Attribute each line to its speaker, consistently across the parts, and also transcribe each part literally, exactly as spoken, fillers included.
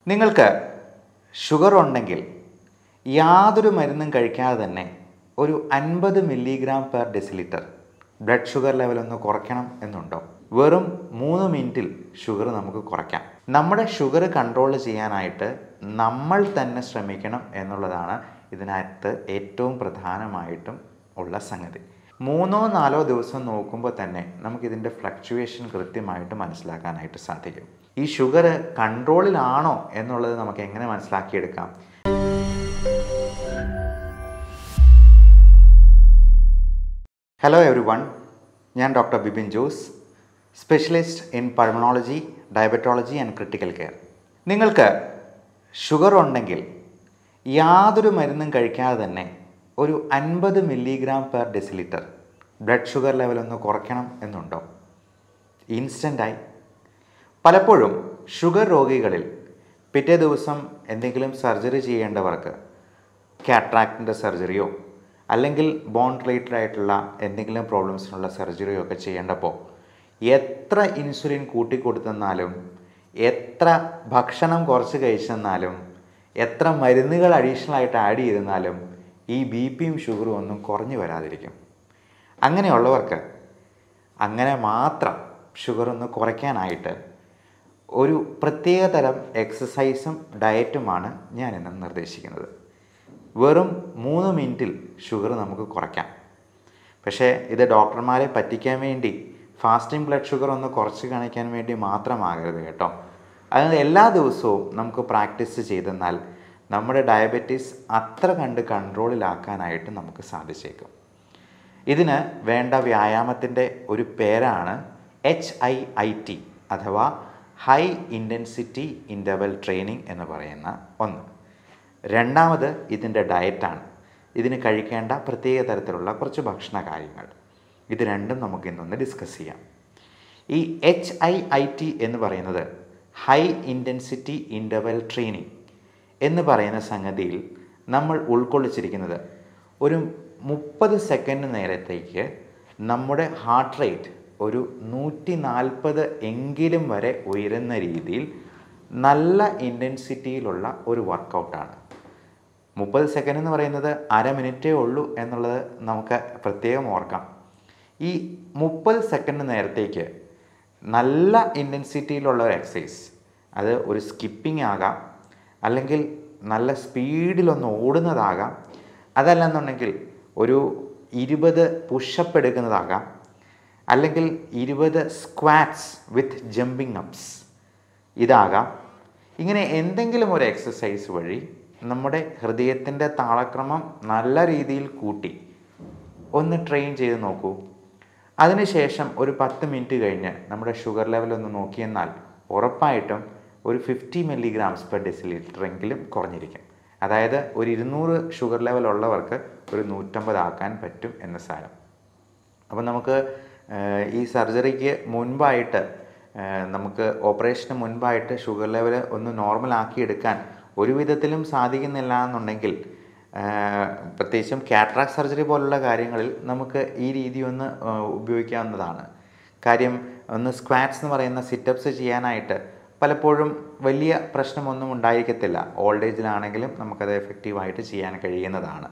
Speaker 1: നിങ്ങൾക്ക് ഷുഗർ ഉണ്ടെങ്കിൽ യാതൊരു മരുന്നും കഴിക്കാതെ തന്നെ ഒരു അൻപത് milligram per decilitre blood sugar level ഒന്ന് കുറയ്ക്കണം എന്നുണ്ടോ? വെറും മൂന്ന് മിനിറ്റിൽ ഷുഗർ നമുക്ക് കുറയ്ക്കാം. നമ്മുടെ ഷുഗർ കൺട്രോൾ ചെയ്യാനായിട്ട് നമ്മൾ തന്നെ ശ്രമിക്കണം എന്നുള്ളതാണ് ഇതിനകത്ത് ഏറ്റവും പ്രധാനമായിട്ടും ഉള്ള സംഗതി. മൂന്നോ നാലോ ദിവസം നോക്കുമ്പോൾ തന്നെ നമുക്കിതിൻ്റെ ഫ്ലക്ച്വേഷൻ കൃത്യമായിട്ട് മനസ്സിലാക്കാനായിട്ട് സാധിക്കും. ഈ ഷുഗർ കൺട്രോളിലാണോ എന്നുള്ളത് നമുക്ക് എങ്ങനെ മനസ്സിലാക്കിയെടുക്കാം? ഹലോ എവരി വൺ, ഞാൻ doctor Bibin Jose, specialist in pulmonology, diabetology and critical care. നിങ്ങൾക്ക് ഷുഗർ ഉണ്ടെങ്കിൽ യാതൊരു മരുന്നും കഴിക്കാതെ തന്നെ ഒരു അൻപത് milligram per decilitre blood sugar level ഒന്ന് കുറയ്ക്കണം എന്നുണ്ടോ? ഇൻസ്റ്റൻ്റായി. പലപ്പോഴും ഷുഗർ രോഗികളിൽ പിറ്റേ ദിവസം എന്തെങ്കിലും സർജറി ചെയ്യേണ്ടവർക്ക് കാട്രാക്റ്റിൻ്റെ സർജറിയോ അല്ലെങ്കിൽ ബോൺ റിലേറ്റഡ് ആയിട്ടുള്ള എന്തെങ്കിലും പ്രോബ്ലംസിനുള്ള സർജറിയോ ഒക്കെ ചെയ്യേണ്ടപ്പോൾ എത്ര ഇൻസുലിൻ കൂട്ടിക്കൊടുത്തെന്നാലും, എത്ര ഭക്ഷണം കുറച്ച് കഴിച്ചെന്നാലും, എത്ര മരുന്നുകൾ അഡീഷണൽ ആയിട്ട് ആഡ് ചെയ്തെന്നാലും ഈ ബി പിയും ഷുഗറും ഒന്നും കുറഞ്ഞു വരാതിരിക്കും. അങ്ങനെയുള്ളവർക്ക് അങ്ങനെ മാത്രം ഷുഗർ ഒന്ന് കുറയ്ക്കാനായിട്ട് ഒരു പ്രത്യേകതരം എക്സസൈസും ഡയറ്റുമാണ് ഞാനിന്ന് നിർദ്ദേശിക്കുന്നത്. വെറും മൂന്ന് മിനിറ്റിൽ ഷുഗർ നമുക്ക് കുറയ്ക്കാം. പക്ഷേ ഇത് ഡോക്ടർമാരെ പറ്റിക്കാൻ വേണ്ടി ഫാസ്റ്റിംഗ് ബ്ലഡ് ഷുഗർ ഒന്ന് കുറച്ച് കാണിക്കാൻ വേണ്ടി മാത്രമാകരുത് കേട്ടോ. അത് എല്ലാ ദിവസവും നമുക്ക് പ്രാക്ടീസ് ചെയ്തെന്നാൽ നമ്മുടെ ഡയബറ്റീസ് അത്ര കണ്ട് കൺട്രോളിലാക്കാനായിട്ട് നമുക്ക് സാധിച്ചേക്കും. ഇതിന് വേണ്ട വ്യായാമത്തിൻ്റെ ഒരു പേരാണ് എച്ച് ഐ ഐ ടി അഥവാ ഹൈ ഇൻറ്റൻസിറ്റി ഇൻ്റർവൽ ട്രെയിനിങ് എന്ന് പറയുന്ന ഒന്ന്. രണ്ടാമത് ഇതിൻ്റെ ഡയറ്റാണ്. ഇതിന് കഴിക്കേണ്ട പ്രത്യേക തരത്തിലുള്ള കുറച്ച് ഭക്ഷണ കാര്യങ്ങൾ. ഇത് രണ്ടും നമുക്ക് ഇന്നൊന്ന് ഡിസ്കസ് ചെയ്യാം. ഈ എച്ച് ഐ ഐ ടി എന്ന് പറയുന്നത് ഹൈ ഇൻറ്റൻസിറ്റി ഇൻ്റർവൽ ട്രെയിനിങ് എന്ന് പറയുന്ന സംഗതിയിൽ നമ്മൾ ഉൾക്കൊള്ളിച്ചിരിക്കുന്നത് ഒരു മുപ്പത് സെക്കൻഡ് നേരത്തേക്ക് നമ്മുടെ ഹാർട്ട് റേറ്റ് ഒരു നൂറ്റി നാൽപ്പത് എങ്കിലും വരെ ഉയരുന്ന രീതിയിൽ നല്ല ഇൻറ്റൻസിറ്റിയിലുള്ള ഒരു വർക്കൗട്ടാണ്. മുപ്പത് സെക്കൻഡ് എന്ന് പറയുന്നത് അര മിനിറ്റേ ഉള്ളൂ എന്നുള്ളത് നമുക്ക് പ്രത്യേകം ഓർക്കാം. ഈ മുപ്പത് സെക്കൻഡ് നേരത്തേക്ക് നല്ല ഇൻറ്റൻസിറ്റിയിലുള്ള ഒരു എക്സസൈസ്, അത് ഒരു സ്കിപ്പിംഗ് ആകാം, അല്ലെങ്കിൽ നല്ല സ്പീഡിലൊന്ന് ഓടുന്നതാകാം, അതല്ലെന്നുണ്ടെങ്കിൽ ഒരു ഇരുപത് പുഷപ്പ് എടുക്കുന്നതാകാം, അല്ലെങ്കിൽ ഇരുപത് സ്ക്വാറ്റ്സ് വിത്ത് ജമ്പിങ് അപ്സ് ഇതാകാം. ഇങ്ങനെ എന്തെങ്കിലും ഒരു എക്സസൈസ് വഴി നമ്മുടെ ഹൃദയത്തിൻ്റെ താളക്രമം നല്ല രീതിയിൽ കൂട്ടി ഒന്ന് ട്രെയിൻ ചെയ്ത് നോക്കൂ. അതിനുശേഷം ഒരു പത്ത് മിനിറ്റ് കഴിഞ്ഞ് നമ്മുടെ ഷുഗർ ലെവൽ ഒന്ന് നോക്കിയെന്നാൽ ഉറപ്പായിട്ടും ഒരു ഫിഫ്റ്റി മില്ലിഗ്രാംസ് പെർ ഡെസിലിറ്റർ എങ്കിലും കുറഞ്ഞിരിക്കും. അതായത് ഒരു ഇരുന്നൂറ് ഷുഗർ ലെവൽ ഉള്ളവർക്ക് ഒരു നൂറ്റമ്പത് ആക്കാൻ പറ്റും എന്ന് സാരം. അപ്പം നമുക്ക് ഈ സർജറിക്ക് മുൻപായിട്ട്, നമുക്ക് ഓപ്പറേഷന് മുൻപായിട്ട് ഷുഗർ ലെവൽ ഒന്ന് നോർമലാക്കി എടുക്കാൻ ഒരു വിധത്തിലും സാധിക്കുന്നില്ല എന്നുണ്ടെങ്കിൽ, പ്രത്യേകിച്ചും കാട്രാക്ട് സർജറി പോലുള്ള കാര്യങ്ങളിൽ നമുക്ക് ഈ രീതി ഒന്ന് ഉപയോഗിക്കാവുന്നതാണ്. കാര്യം ഒന്ന് സ്ക്വാറ്റ്സ് എന്ന് പറയുന്ന സിറ്റപ്സ് ചെയ്യാനായിട്ട് പലപ്പോഴും വലിയ പ്രശ്നമൊന്നും ഉണ്ടായിരിക്കത്തില്ല. ഓൾഡ് ഏജിലാണെങ്കിലും നമുക്കത് എഫക്റ്റീവായിട്ട് ചെയ്യാൻ കഴിയുന്നതാണ്.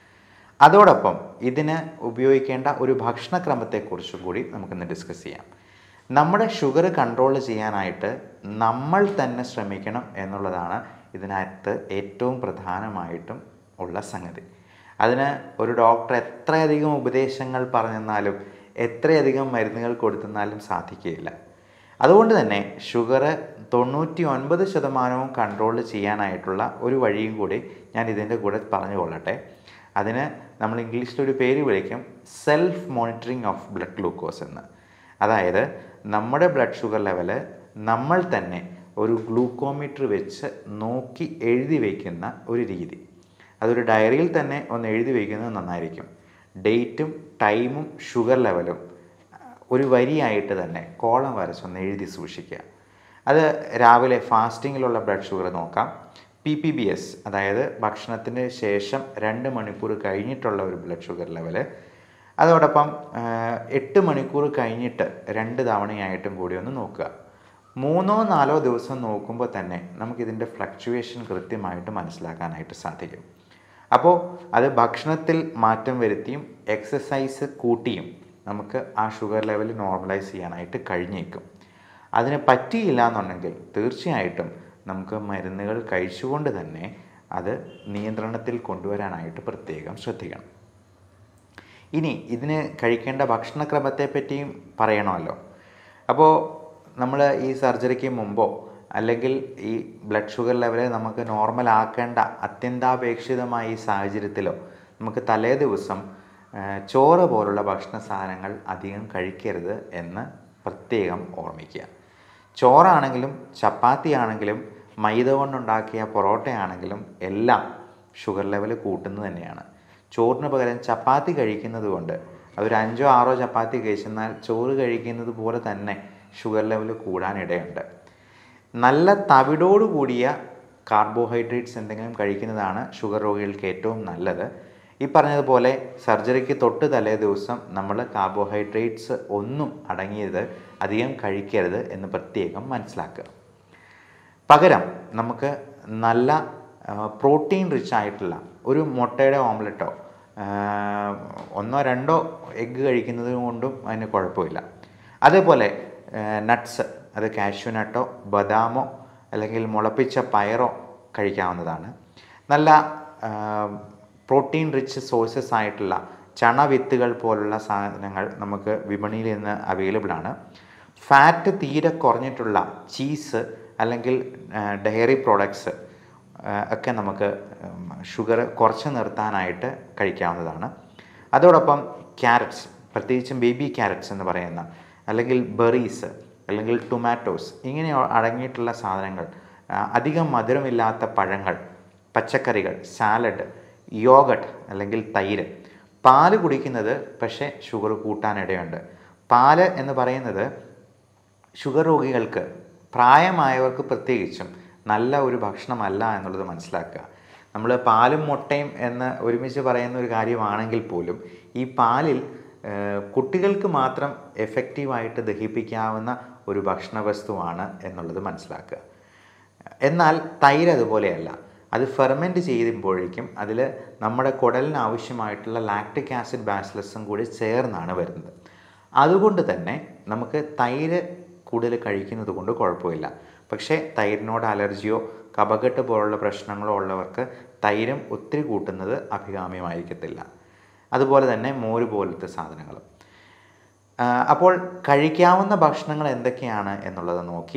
Speaker 1: അതോടൊപ്പം ഇതിന് ഉപയോഗിക്കേണ്ട ഒരു ഭക്ഷണക്രമത്തെക്കുറിച്ചും കൂടി നമുക്കിന്ന് ഡിസ്കസ് ചെയ്യാം. നമ്മുടെ ഷുഗർ കൺട്രോൾ ചെയ്യാനായിട്ട് നമ്മൾ തന്നെ ശ്രമിക്കണം എന്നുള്ളതാണ് ഇതിനകത്ത് ഏറ്റവും പ്രധാനമായിട്ടും ഉള്ള സംഗതി. അതിന് ഒരു ഡോക്ടർ എത്രയധികം ഉപദേശങ്ങൾ പറഞ്ഞെന്നാലും എത്രയധികം മരുന്നുകൾ കൊടുത്തെന്നാലും സാധിക്കുകയില്ല. അതുകൊണ്ട് തന്നെ ഷുഗർ തൊണ്ണൂറ്റി ഒൻപത് ശതമാനവും കൺട്രോൾ ചെയ്യാനായിട്ടുള്ള ഒരു വഴിയും കൂടി ഞാൻ ഇതിൻ്റെ കൂടെ പറഞ്ഞു കൊള്ളട്ടെ. അതിന് നമ്മൾ ഇംഗ്ലീഷിലൊരു പേര് വിളിക്കും self monitoring of blood glucose എന്ന്. അതായത് നമ്മുടെ ബ്ലഡ് ഷുഗർ ലെവല് നമ്മൾ തന്നെ ഒരു ഗ്ലൂക്കോമീറ്റർ വെച്ച് നോക്കി എഴുതി വയ്ക്കുന്ന ഒരു രീതി. അതൊരു ഡയറിയിൽ തന്നെ ഒന്ന് എഴുതി വയ്ക്കുന്നത് നന്നായിരിക്കും. ഡേറ്റും ടൈമും ഷുഗർ ലെവലും ഒരു വരിയായിട്ട് തന്നെ കോളം വരച്ചൊന്ന് എഴുതി സൂക്ഷിക്കുക. അത് രാവിലെ ഫാസ്റ്റിങ്ങിലുള്ള ബ്ലഡ് ഷുഗർ നോക്കാം. പി പി ബി എസ്, അതായത് ഭക്ഷണത്തിന് ശേഷം രണ്ട് മണിക്കൂർ കഴിഞ്ഞിട്ടുള്ള ഒരു ബ്ലഡ് ഷുഗർ ലെവല്. അതോടൊപ്പം എട്ട് മണിക്കൂർ കഴിഞ്ഞിട്ട് രണ്ട് തവണയായിട്ടും കൂടി ഒന്ന് നോക്കുക. മൂന്നോ നാലോ ദിവസം നോക്കുമ്പോൾ തന്നെ നമുക്കിതിൻ്റെ ഫ്ലക്ച്വേഷൻ കൃത്യമായിട്ട് മനസ്സിലാക്കാനായിട്ട് സാധിക്കും. അപ്പോൾ അത് ഭക്ഷണത്തിൽ മാറ്റം വരുത്തിയും എക്സസൈസ് കൂട്ടിയും നമുക്ക് ആ ഷുഗർ ലെവൽ നോർമലൈസ് ചെയ്യാനായിട്ട് കഴിഞ്ഞേക്കും. അതിന് പറ്റിയില്ല എന്നുണ്ടെങ്കിൽ തീർച്ചയായിട്ടും നമുക്ക് മരുന്നുകൾ കഴിച്ചുകൊണ്ട് തന്നെ അത് നിയന്ത്രണത്തിൽ കൊണ്ടുവരാനായിട്ട് പ്രത്യേകം ശ്രദ്ധിക്കണം. ഇനി ഇതിന് കഴിക്കേണ്ട ഭക്ഷണക്രമത്തെ പറ്റിയും പറയണമല്ലോ. അപ്പോൾ നമ്മൾ ഈ സർജറിക്ക് മുമ്പോ അല്ലെങ്കിൽ ഈ ബ്ലഡ് ഷുഗർ ലെവൽ നമുക്ക് നോർമൽ ആക്കേണ്ട അത്യന്താപേക്ഷിതമായ ഈ സാഹചര്യത്തിലോ നമുക്ക് തലേ ദിവസം ചോറ് പോലുള്ള ഭക്ഷണ സാധനങ്ങൾ അധികം കഴിക്കരുത് എന്ന് പ്രത്യേകം ഓർമ്മിക്കുക. ചോറാണെങ്കിലും ചപ്പാത്തി ആണെങ്കിലും മൈദ കൊണ്ടുണ്ടാക്കിയ പൊറോട്ടയാണെങ്കിലും എല്ലാം ഷുഗർ ലെവൽ കൂട്ടുന്നത് തന്നെയാണ്. ചോറിന് പകരം ചപ്പാത്തി കഴിക്കുന്നത് കൊണ്ട് അതൊരു അഞ്ചോ ആറോ ചപ്പാത്തി കഴിച്ചെന്നാൽ ചോറ് കഴിക്കുന്നത് പോലെ തന്നെ ഷുഗർ ലെവൽ കൂടാനിടയുണ്ട്. നല്ല തവിടോട് കൂടിയ കാർബോഹൈഡ്രേറ്റ്സ് എന്തെങ്കിലും കഴിക്കുന്നതാണ് ഷുഗർ രോഗികൾക്ക് ഏറ്റവും നല്ലത്. ഈ പറഞ്ഞതുപോലെ സർജറിക്ക് തൊട്ട് തലേ ദിവസം നമ്മൾ കാർബോഹൈഡ്രേറ്റ്സ് ഒന്നും അടങ്ങിയത് അധികം കഴിക്കരുത് എന്ന് പ്രത്യേകം മനസ്സിലാക്കുക. പകരം നമുക്ക് നല്ല പ്രോട്ടീൻ റിച്ച് ആയിട്ടുള്ള ഒരു മുട്ടയുടെ ഓംലെറ്റോ ഒന്നോ രണ്ടോ എഗ്ഗ് കഴിക്കുന്നത് കൊണ്ടും അതിന് കുഴപ്പമില്ല. അതേപോലെ നട്ട്സ്, അത് കാഷ്യൂ നട്ടോ ബദാമോ അല്ലെങ്കിൽ മുളപ്പിച്ച പയറോ കഴിക്കാവുന്നതാണ്. നല്ല പ്രോട്ടീൻ റിച്ച് സോഴ്സസ് ആയിട്ടുള്ള ചണവിത്തുകൾ പോലുള്ള സാധനങ്ങൾ നമുക്ക് വിപണിയിൽ നിന്ന് അവൈലബിൾ ആണ്. ഫാറ്റ് തീരെ കുറഞ്ഞിട്ടുള്ള ചീസ് അല്ലെങ്കിൽ ഡയറി പ്രോഡക്ട്സ് ഒക്കെ നമുക്ക് ഷുഗർ കുറച്ച് നിർത്താനായിട്ട് കഴിക്കാവുന്നതാണ്. അതോടൊപ്പം ക്യാരറ്റ്സ്, പ്രത്യേകിച്ചും ബേബി ക്യാരറ്റ്സ് എന്ന് പറയുന്ന അല്ലെങ്കിൽ ബെറീസ് അല്ലെങ്കിൽ ടൊമാറ്റോസ് ഇങ്ങനെ അടങ്ങിയിട്ടുള്ള സാധനങ്ങൾ, അധികം മധുരമില്ലാത്ത പഴങ്ങൾ, പച്ചക്കറികൾ, സാലഡ്, യോഗട്ട് അല്ലെങ്കിൽ തൈര്. പാല് കുടിക്കുന്നത് പക്ഷേ ഷുഗർ കൂട്ടാനിടയുണ്ട്. പാല് എന്ന് പറയുന്നത് ഷുഗർ രോഗികൾക്ക്, പ്രായമായവർക്ക് പ്രത്യേകിച്ചും നല്ല ഒരു ഭക്ഷണമല്ല എന്നുള്ളത് മനസ്സിലാക്കുക. നമ്മൾ പാലും മുട്ടയും എന്ന് ഒരുമിച്ച് പറയുന്ന ഒരു കാര്യമാണെങ്കിൽ പോലും ഈ പാലിൽ കുട്ടികൾക്ക് മാത്രം എഫക്റ്റീവായിട്ട് ദഹിപ്പിക്കാവുന്ന ഒരു ഭക്ഷണ വസ്തുവാണ് എന്നുള്ളത് മനസ്സിലാക്കുക. എന്നാൽ തൈര് അതുപോലെയല്ല. അത് ഫെർമെൻറ്റ് ചെയ്യുമ്പോഴേക്കും അതിൽ നമ്മുടെ കുടലിന് ആവശ്യമായിട്ടുള്ള ലാക്റ്റിക് ആസിഡ് ബാസിലസും കൂടി ചേർന്നാണ് വരുന്നത്. അതുകൊണ്ട് തന്നെ നമുക്ക് തൈര് കൂടുതൽ കഴിക്കുന്നത് കൊണ്ട് കുഴപ്പമില്ല. പക്ഷേ തൈരിനോട് അലർജിയോ കഫക്കെട്ട് പോലുള്ള പ്രശ്നങ്ങളോ ഉള്ളവർക്ക് തൈരും ഒത്തിരി കൂട്ടുന്നത് അഭികാമ്യമായിരിക്കത്തില്ല. അതുപോലെ തന്നെ മോര് പോലത്തെ സാധനങ്ങൾ. അപ്പോൾ കഴിക്കാവുന്ന ഭക്ഷണങ്ങൾ എന്തൊക്കെയാണ് എന്നുള്ളത് നോക്കി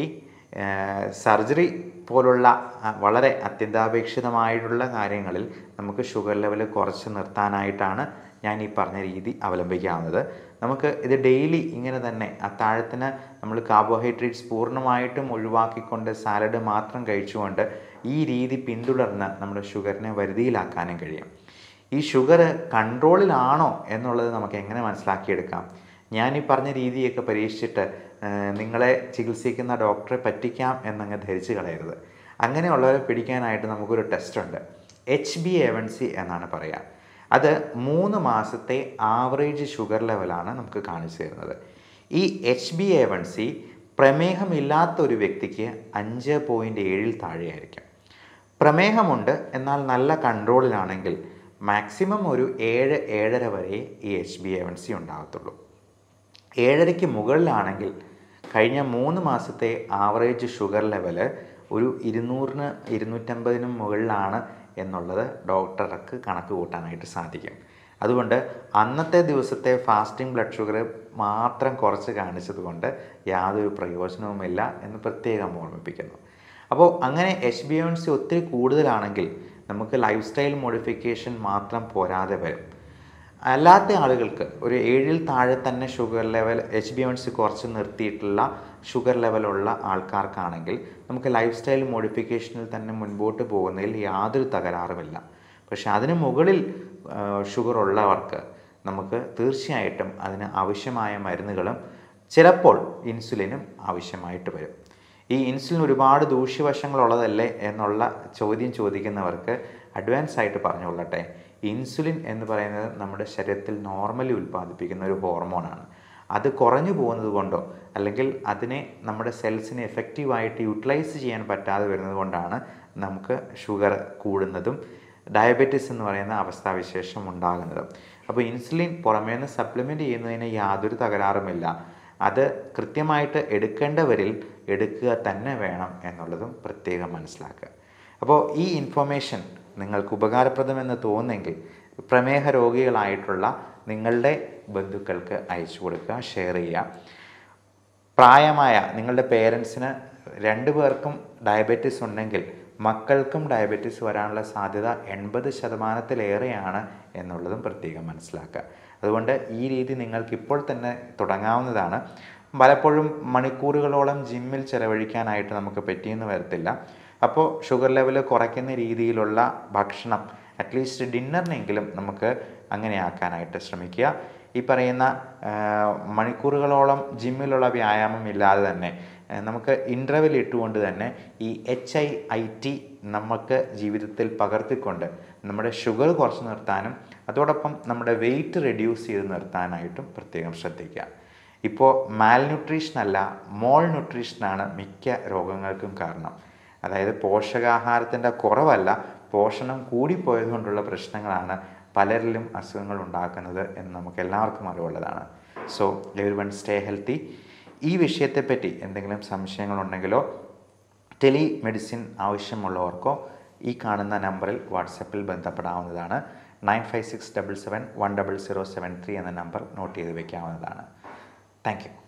Speaker 1: സർജറി പോലുള്ള വളരെ അത്യന്താപേക്ഷിതമായിട്ടുള്ള കാര്യങ്ങളിൽ നമുക്ക് ഷുഗർ ലെവൽ കുറച്ച് നിർത്താനായിട്ടാണ് ഞാൻ ഈ പറഞ്ഞ രീതി അവലംബിക്കാവുന്നത്. നമുക്ക് ഇത് ഡെയിലി ഇങ്ങനെ തന്നെ അത്താഴത്തിന് നമ്മൾ കാർബോഹൈഡ്രേറ്റ്സ് പൂർണ്ണമായിട്ടും ഒഴിവാക്കിക്കൊണ്ട് സാലഡ് മാത്രം കഴിച്ചുകൊണ്ട് ഈ രീതി പിന്തുടർന്ന് നമ്മുടെ ഷുഗറിനെ വരുതിയിലാക്കാനും കഴിയും. ഈ ഷുഗർ കൺട്രോളിലാണോ എന്നുള്ളത് നമുക്ക് എങ്ങനെ മനസ്സിലാക്കിയെടുക്കാം? ഞാൻ ഈ പറഞ്ഞ രീതിയൊക്കെ പരീക്ഷിച്ചിട്ട് നിങ്ങളെ ചികിത്സിക്കുന്ന ഡോക്ടറെ പറ്റിക്കാം എന്നങ്ങ് ധരിച്ച് കളയരുത്. അങ്ങനെയുള്ളവരെ പിടിക്കാനായിട്ട് നമുക്കൊരു ടെസ്റ്റ് ഉണ്ട്. H B A one C എന്നാണ് പറയുക. അത് മൂന്ന് മാസത്തെ ആവറേജ് ഷുഗർ ലെവലാണ് നമുക്ക് കാണിച്ചു തരുന്നത്. ഈ H B A one C പ്രമേഹമില്ലാത്ത ഒരു വ്യക്തിക്ക് അഞ്ച് പോയിൻറ്റ് ഏഴിൽ താഴെയായിരിക്കും. പ്രമേഹമുണ്ട് എന്നാൽ നല്ല കൺട്രോളിലാണെങ്കിൽ മാക്സിമം ഒരു ഏഴ് ഏഴര വരെ ഈ H B A one C ഉണ്ടാകത്തുള്ളൂ. ഏഴരയ്ക്ക് മുകളിലാണെങ്കിൽ കഴിഞ്ഞ മൂന്ന് മാസത്തെ ആവറേജ് ഷുഗർ ലെവൽ ഒരു ഇരുന്നൂറിന് ഇരുന്നൂറ്റമ്പതിനും മുകളിലാണ് എന്നുള്ളത് ഡോക്ടർക്ക് കണക്ക് കൂട്ടാനായിട്ട് സാധിക്കും. അതുകൊണ്ട് അന്നത്തെ ദിവസത്തെ ഫാസ്റ്റിംഗ് ബ്ലഡ് ഷുഗർ മാത്രം കുറച്ച് കാണിച്ചത് കൊണ്ട് യാതൊരു പ്രയോജനവുമില്ല എന്ന് പ്രത്യേകം ഓർമ്മിപ്പിക്കുന്നു. അപ്പോൾ അങ്ങനെ H B A one C ഒത്തിരി കൂടുതലാണെങ്കിൽ നമുക്ക് ലൈഫ് സ്റ്റൈൽ മോഡിഫിക്കേഷൻ മാത്രം പോരാതെ വരും. അല്ലാത്ത ആളുകൾക്ക് ഒരു ഏഴിൽ താഴെ തന്നെ sugar level H B A one C കുറച്ച് നിർത്തിയിട്ടുള്ള ഷുഗർ ലെവലുള്ള ആൾക്കാർക്കാണെങ്കിൽ നമുക്ക് ലൈഫ് സ്റ്റൈൽ മോഡിഫിക്കേഷനിൽ തന്നെ മുൻപോട്ട് പോകുന്നതിൽ യാതൊരു തകരാറുമില്ല. പക്ഷെ അതിന് മുകളിൽ ഷുഗർ ഉള്ളവർക്ക് നമുക്ക് തീർച്ചയായിട്ടും അതിന് ആവശ്യമായ മരുന്നുകളും ചിലപ്പോൾ ഇൻസുലിനും ആവശ്യമായിട്ട് വരും. ഈ ഇൻസുലിൻ ഒരുപാട് ദൂഷ്യവശങ്ങളുള്ളതല്ലേ എന്നുള്ള ചോദ്യം ചോദിക്കുന്നവർക്ക് അഡ്വാൻസ് ആയിട്ട് പറഞ്ഞുകൊള്ളട്ടെ, ഇൻസുലിൻ എന്ന് പറയുന്നത് നമ്മുടെ ശരീരത്തിൽ നോർമലി ഉൽപ്പാദിപ്പിക്കുന്ന ഒരു ഹോർമോണാണ്. അത് കുറഞ്ഞു പോകുന്നത് കൊണ്ടോ അല്ലെങ്കിൽ അതിനെ നമ്മുടെ സെൽസിനെ എഫക്റ്റീവായിട്ട് യൂട്ടിലൈസ് ചെയ്യാൻ പറ്റാതെ വരുന്നത് കൊണ്ടാണ് നമുക്ക് ഷുഗർ കൂടുന്നതും ഡയബറ്റീസ് എന്ന് പറയുന്ന അവസ്ഥാവിശേഷം ഉണ്ടാകുന്നതും. അപ്പോൾ ഇൻസുലിൻ പുറമേ നിന്ന് സപ്ലിമെൻറ്റ് ചെയ്യുന്നതിന് യാതൊരു തകരാറുമില്ല. അത് കൃത്യമായിട്ട് എടുക്കേണ്ടവരിൽ എടുക്കുക തന്നെ വേണം എന്നുള്ളതും പ്രത്യേകം മനസ്സിലാക്കുക. അപ്പോൾ ഈ ഇൻഫർമേഷൻ നിങ്ങൾക്ക് ഉപകാരപ്രദമെന്ന് തോന്നുന്നെങ്കിൽ പ്രമേഹ രോഗികളായിട്ടുള്ള നിങ്ങളുടെ ബന്ധുക്കൾക്ക് അയച്ചു കൊടുക്കുക, ഷെയർ ചെയ്യുക. പ്രായമായ നിങ്ങളുടെ പേരൻസിന് രണ്ടു പേർക്കും ഡയബറ്റീസ് ഉണ്ടെങ്കിൽ മക്കൾക്കും ഡയബറ്റീസ് വരാനുള്ള സാധ്യത എൺപത് ശതമാനത്തിലേറെയാണ് എന്നുള്ളതും പ്രത്യേകം മനസ്സിലാക്കുക. അതുകൊണ്ട് ഈ രീതി നിങ്ങൾക്ക് ഇപ്പോൾ തന്നെ തുടങ്ങാവുന്നതാണ്. പലപ്പോഴും മണിക്കൂറുകളോളം ജിമ്മിൽ ചിലവഴിക്കാനായിട്ട് നമുക്ക് പറ്റിയെന്ന് വരത്തില്ല. അപ്പോൾ ഷുഗർ ലെവൽ കുറയ്ക്കുന്ന രീതിയിലുള്ള ഭക്ഷണം അറ്റ്ലീസ്റ്റ് ഡിന്നറിനെങ്കിലും നമുക്ക് അങ്ങനെ ആക്കാനായിട്ട് ശ്രമിക്കുക. ഈ പറയുന്ന മണിക്കൂറുകളോളം ജിമ്മിലുള്ള വ്യായാമം ഇല്ലാതെ തന്നെ നമുക്ക് ഇൻ്റർവെൽ ഇട്ടുകൊണ്ട് തന്നെ ഈ എച്ച് ഐ ഐ ടി നമുക്ക് ജീവിതത്തിൽ പകർത്തിക്കൊണ്ട് നമ്മുടെ ഷുഗർ കുറച്ച് നിർത്താനും അതോടൊപ്പം നമ്മുടെ വെയിറ്റ് റെഡ്യൂസ് ചെയ്ത് നിർത്താനായിട്ടും പ്രത്യേകം ശ്രദ്ധിക്കുക. ഇപ്പോൾ മാൽന്യൂട്രീഷനല്ല മോൾ ന്യൂട്രീഷനാണ് മിക്ക രോഗങ്ങൾക്കും കാരണം. അതായത് പോഷകാഹാരത്തിൻ്റെ കുറവല്ല, പോഷണം കൂടിപ്പോയത് കൊണ്ടുള്ള പ്രശ്നങ്ങളാണ് പലരിലും അസുഖങ്ങൾ ഉണ്ടാക്കുന്നത് എന്ന് നമുക്ക് എല്ലാവർക്കും അറിവുള്ളതാണ്. So everyone stay healthy. ഈ വിഷയത്തെപ്പറ്റി എന്തെങ്കിലും സംശയങ്ങളുണ്ടെങ്കിലോ ടെലി മെഡിസിൻ ആവശ്യമുള്ളവർക്കോ ഈ കാണുന്ന നമ്പറിൽ വാട്സപ്പിൽ ബന്ധപ്പെടാവുന്നതാണ്. Nine five six double seven one double zero seven three എന്ന നമ്പർ നോട്ട് ചെയ്ത് വയ്ക്കാവുന്നതാണ്. Thank you.